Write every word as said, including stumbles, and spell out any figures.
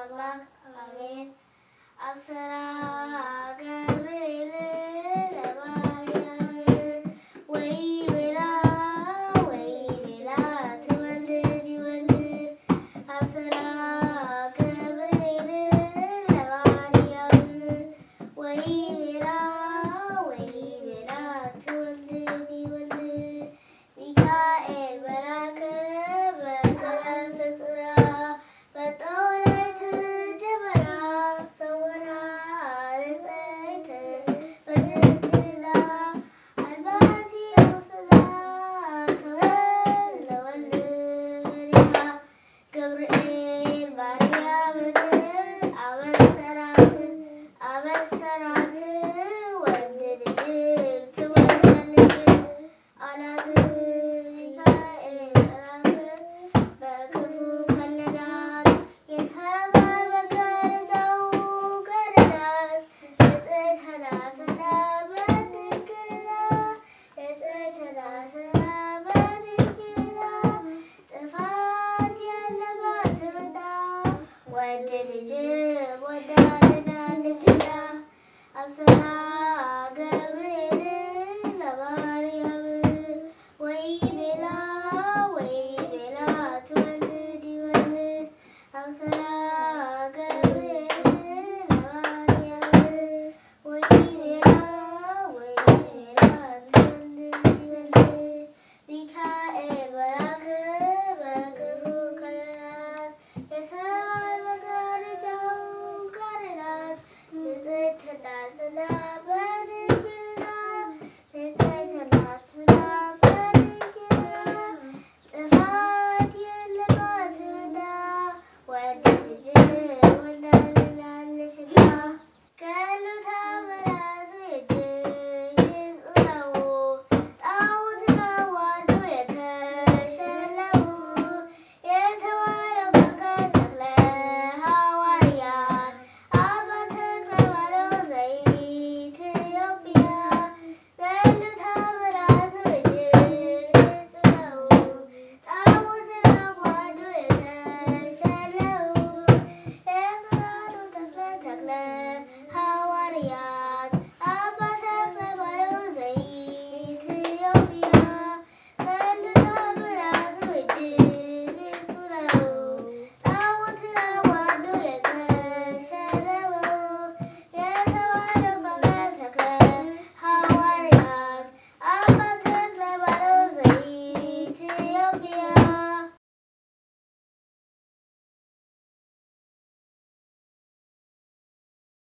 አምላክ አሜን። አብሰራ ገብርኤል ለማርያም ወይ ቤላ ወይ ቤላ ትወልድ ይወልድ አብሰራ ገብርኤል ለማርያም ወይ ቤላ ወይ ቤላ ትወልድ ይወልድ ሚካኤል በራከ በክረምት ጽራ በጦለት ጀመራ ሰወራ ለፀይት በትክክልና አልባቲ ወስላ ተወልደ ወልድ መሪሃ ገብርኤል ማርያምን አበሰራት አበሰራት ወንድ ልጅም ትወልዳለች አላት። ሚካኤል በራከ በክፉ ከለላት የሰማይ መጋረጃው ገረዳት ንጽሕት ናትና በድንግልና ንጽሕት ናትና በድንግልና ጥፋት የለባትምና ወንድ ልጅም ወልዳልናለችና አብሰራ